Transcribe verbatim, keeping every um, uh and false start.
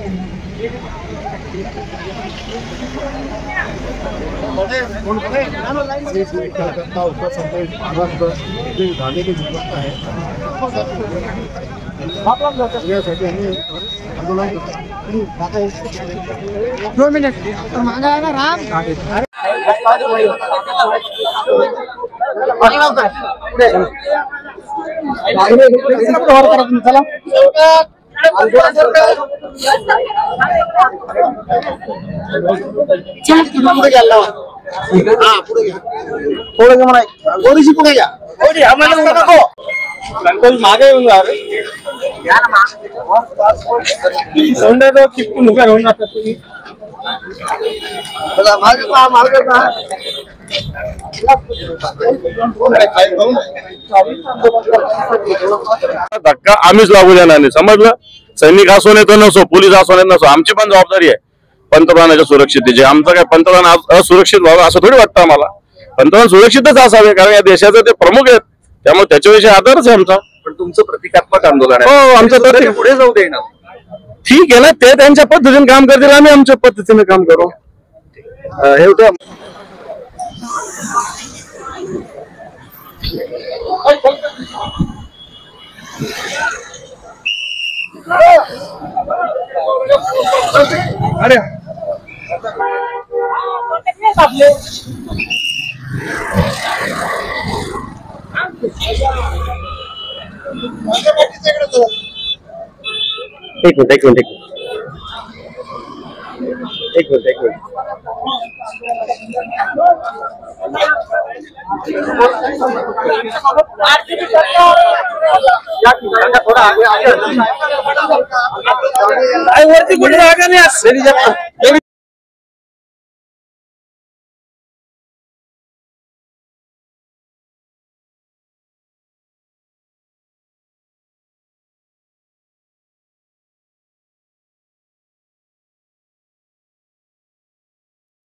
धागे की जरूरत है आंदोलन दो मिनट मांगा है ना राम चला पुढे घ्या म्हणा गोरीची पुढे घ्या गोरी आम्हाला नको अंकल मागे येऊन जा रे या ना मागे सोंडे तो किप्पू नुका घेऊन जातात तुम्ही चला मागे पहा मागे पहा धक्का आम्हीच लागू देणार नाही समजलं सैनिक असो नाही तर नसो पोलीस असो नाही नसो आमची पण जबाबदारी आहे पंतप्रधानाच्या सुरक्षिततेची आमचं काय पंतप्रधान असुरक्षित व्हावं असं थोडी वाटतं आम्हाला पंतप्रधान सुरक्षितच असावे कारण या देशाचे ते प्रमुख आहेत त्यामुळे त्याच्याविषयी आदरच आहे आमचा पण तुमचं प्रतिकात्मक आंदोलन आहे हो आमचं तर पुढे जाऊ दे ना ठीक आहे ना ते त्यांच्या पद्धतीने काम करतील आम्ही आमच्या पद्धतीने काम करू हे होतं अरे एक मिनिट एक मिनिट एक मिनिट एक मिनिट थोड़ा आगे आगे वरती कुठे जागा नाही